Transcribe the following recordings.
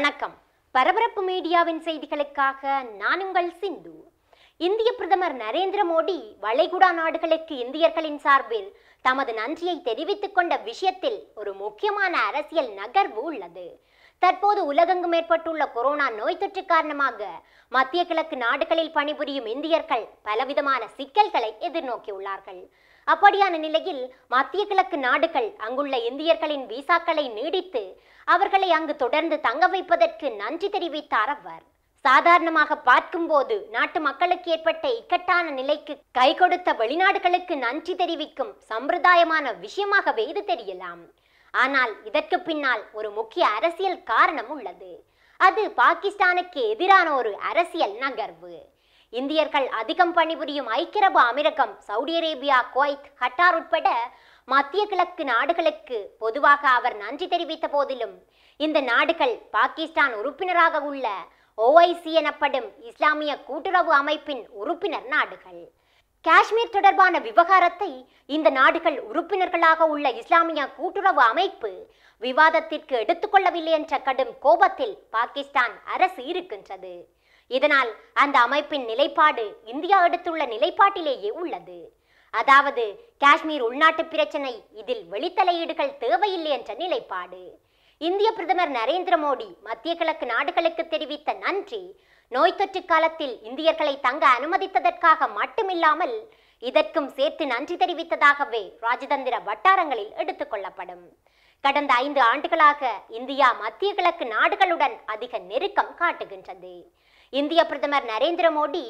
வணக்கம். பரபரப்பு மீடியாவின் செய்திகளுக்காக நான் உங்கள் சிந்து. இந்திய பிரதமர் நரேந்திர மோடி வளைகுடா நாடுகளுக்கு இந்தியர்களின் சார்பில் தமது நன்றியை தெரிவித்துக் கொண்ட விஷயத்தில் ஒரு முக்கியமான அரசியல் நகர்வு உள்ளது. தற்போது உலகெங்கும் ஏற்பட்டுள்ள கொரோனா நோய் தொற்று காரணமாக மத்திய கிழக்கு நாடுகளில் பணிபுரியும் இந்தியர்கள் பலவிதமான சிக்கல்களை எதிர்நோக்கியுள்ளார்கள். அப்படியான நிலையில் மத்திய கிழக்கு நாடுகள் அங்குள்ள இந்தியர்களின் விசாக்களை நீடித்து அவர்களை அங்கு தொடர்ந்து தங்க வைப்பதற்கு நன்றி தெரிவித்தார் அவர். சாதாரணமாக பார்க்கும்போது நாட்டு மக்களுக்கு ஏற்பட்ட இக்கட்டான நிலைக்கு கை கொடுத்த வெளிநாடுகளுக்கு நன்றி தெரிவிக்கும் சம்பிரதாயமான விஷயமாகவே இது தெரியலாம். ஆனால் இதற்கு பின்னால் ஒரு முக்கிய அரசியல் காரணம் உள்ளது. அது பாகிஸ்தானுக்கு எதிரான ஒரு அரசியல் நகர்வு. இந்தியர்கள் அதிகம் பணிபுரியும் ஐக்கிய அரபு அமீரகம், சவுதி அரேபியா, குவைத், கட்டார் உட்பட மத்திய கிழக்கு நாடுகளுக்கு பொதுவாக அவர் நன்றி தெரிவித்த போதிலும் இந்த நாடுகள் பாகிஸ்தான் உறுப்பினராக உள்ள OIC எனப்படும் இஸ்லாமிய கூட்டுறவு அமைப்பின் உறுப்பினர் நாடுகள். காஷ்மீர் தொடர்பான விவகாரத்தை இந்த நாடுகள் உறுப்பினர்களாக உள்ள இஸ்லாமிய கூட்டுறவு அமைப்பு விவாதத்திற்கு எடுத்துக்கொள்ளவில்லை என்ற கடும் கோபத்தில் பாகிஸ்தான் அரசு இருக்கின்றது. இதனால் அந்த அமைப்பின் நிலைப்பாடு இந்தியா எடுத்துள்ள நிலைப்பாட்டிலேயே உள்ளது. அதாவது காஷ்மீர் உள்நாட்டு பிரச்சனை, இதில் வெளித்தலையீடுகள் தேவையில்லை என்ற நிலைப்பாடு. இந்திய பிரதமர் நரேந்திர மோடி மத்திய கிழக்கு நாடுகளுக்கு தெரிவித்த நன்றி நோய் தொற்று காலத்தில் இந்தியர்களை தங்க அனுமதித்ததற்காக மட்டுமில்லாமல் இதற்கும் சேர்த்து நன்றி தெரிவித்ததாகவே ராஜதந்திர வட்டாரங்களில் எடுத்துக்கொள்ளப்படும். கடந்த 5 ஆண்டுகளாக இந்தியா மத்திய கிழக்கு நாடுகளுடன் அதிக நெருக்கம் காட்டுகின்றது. இந்திய பிரதமர் நரேந்திர மோடி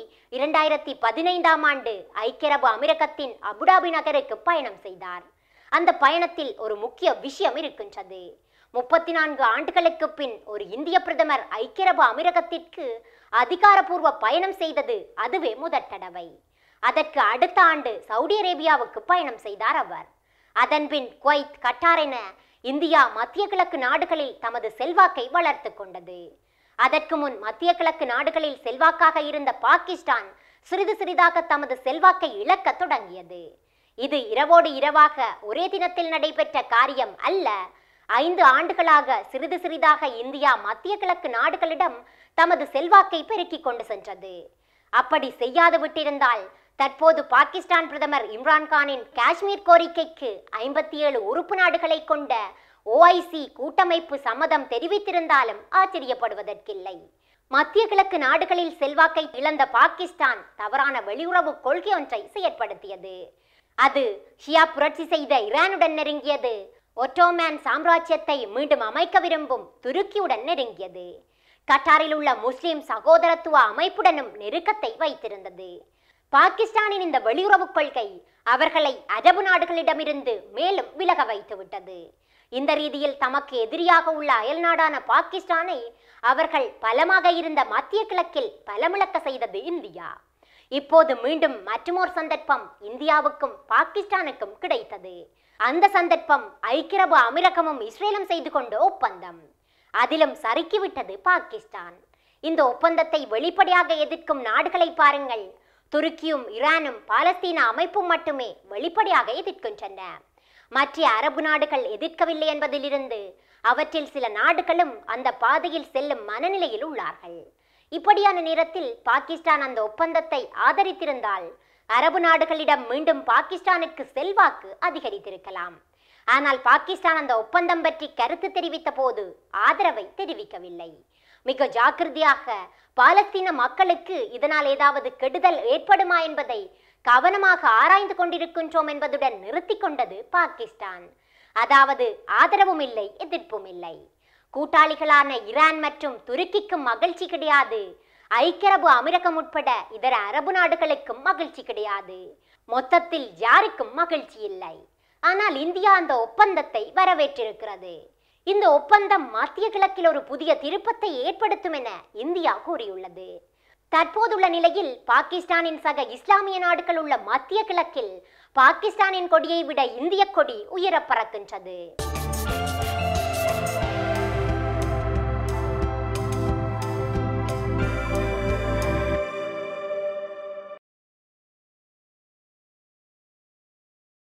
2015ஆம் ஆண்டு ஐக்கிய அரபு அமீரகத்தின் அபுதாபி நகருக்கு பயணம் செய்தார். அந்த பயணத்தில் ஒரு முக்கிய விஷயம் இருக்கின்றது. 34 ஆண்டுகளுக்கு பின் ஒரு இந்திய பிரதமர் ஐக்கிய அரபு அமீரகத்திற்கு அதிகாரப்பூர்வ பயணம் செய்தது அதுவே முதற் தடவை. அதற்கு அடுத்த ஆண்டு சவுதி அரேபியாவுக்கு பயணம் செய்தார் அவர். அதன்பின் குவைத், கட்டார் என இந்தியா மத்திய கிழக்கு நாடுகளில் தமது செல்வாக்கை வளர்த்து கொண்டது. அதற்கு முன் மத்திய கிழக்கு நாடுகளில் செல்வாக்காக இருந்த பாகிஸ்தான் சிறிது சிறிதாக தமது செல்வாக்கை இழக்க தொடங்கியது. இது இரவோடு இரவாக ஒரே தினத்தில் நடைபெற்ற காரியம் அல்ல. 5 ஆண்டுகளாக சிறிது சிறிதாக இந்தியா மத்திய கிழக்கு நாடுகளிடம் தமது செல்வாக்கை பெருக்கிக் கொண்டு சென்றது. அப்படி செய்யாது விட்டிருந்தால் தற்போது பாகிஸ்தான் பிரதமர் இம்ரான்கானின் காஷ்மீர் கோரிக்கைக்கு 57 உறுப்பு நாடுகளை கொண்ட OIC கூட்டமைப்பு சம்மதம் தெரிவித்திருந்தாலும் ஆச்சரியப்படுவதற்கில்லை. மத்திய கிழக்கு நாடுகளில் செல்வாக்கை இழந்த பாகிஸ்தான் தவறான வெளியுறவு கொள்கை ஒன்றை செயற்படுத்தியது. அது ஷியா புரட்சி செய்த ஈரானுடன் நெருங்கியது. ஒட்டோமேன் சாம்ராஜ்யத்தை மீண்டும் அமைக்க விரும்பும் துருக்கியுடன் நெருங்கியது. கட்டாரில் உள்ள முஸ்லிம் சகோதரத்துவ அமைப்புடனும் நெருக்கத்தை வைத்திருந்தது. பாகிஸ்தானின் இந்த வெளியுறவு கொள்கை அவர்களை அரபு நாடுகளிடமிருந்து மேலும் விலக வைத்து விட்டது. இந்த ரீதியில் தமக்கு எதிரியாக உள்ள அயல்நாடான பாகிஸ்தானை அவர்கள் பலமாக இருந்த மத்திய கிழக்கில் பலமிழக்க செய்தது இந்தியா. இப்போது மீண்டும் மற்றுமோர் சந்தர்ப்பம் இந்தியாவுக்கும் பாகிஸ்தானுக்கும் கிடைத்தது. அந்த சந்தர்ப்பம் ஐக்கிய அரபு அமீரகமும் இஸ்ரேலும் செய்து கொண்ட ஒப்பந்தம். அதிலும் சறுக்கிவிட்டது பாகிஸ்தான். இந்த ஒப்பந்தத்தை வெளிப்படையாக எதிர்க்கும் நாடுகளை பாருங்கள். துருக்கியும் ஈரானும் பாலஸ்தீன அமைப்பும் மட்டுமே வெளிப்படையாக எதிர்க்கின்றன. மற்ற அரபு நாடுகள் எதிர்க்கவில்லை என்பதிலிருந்து அவற்றில் சில நாடுகளும் அந்த பாதையில் செல்லும் மனநிலையில் உள்ளார்கள். இப்படியான நேரத்தில் பாகிஸ்தான் அந்த ஒப்பந்தத்தை ஆதரித்திருந்தால் அரபு நாடுகளிடம் மீண்டும் பாகிஸ்தானுக்கு செல்வாக்கு அதிகரித்திருக்கலாம். ஆனால் பாகிஸ்தான் அந்த ஒப்பந்தம் பற்றி கருத்து தெரிவித்த போது ஆதரவை தெரிவிக்கவில்லை. மிக ஜாக்கிரதையாக பாலஸ்தீன மக்களுக்கு இதனால் ஏதாவது கெடுதல் ஏற்படுமா என்பதை கவனமாக ஆராய்ந்து கொண்டிருக்கின்றோம் என்பதுடன் நிறுத்தி கொண்டது பாகிஸ்தான். அதாவது ஆதரவும் இல்லை, எதிர்ப்பும் இல்லை. கூட்டாளிகளான ஈரான் மற்றும் துருக்கிக்கும் மகிழ்ச்சி கிடையாது. ஐக்கிய அரபு அமீரகம் உட்பட இதர அரபு நாடுகளுக்கும் மகிழ்ச்சி கிடையாது. மொத்தத்தில் யாருக்கும் மகிழ்ச்சி இல்லை. ஆனால் இந்தியா அந்த ஒப்பந்தத்தை வரவேற்றிருக்கிறது. இந்த ஒப்பந்தம் மத்திய கிழக்கில் ஒரு புதிய திருப்பத்தை ஏற்படுத்தும் என இந்தியா கூறியுள்ளது. தற்போதுள்ள நிலையில் பாகிஸ்தானின் சக இஸ்லாமிய நாடுகள் உள்ள மத்திய கிழக்கில் பாகிஸ்தானின் கொடியை விட இந்திய கொடி உயர பறக்கின்றது.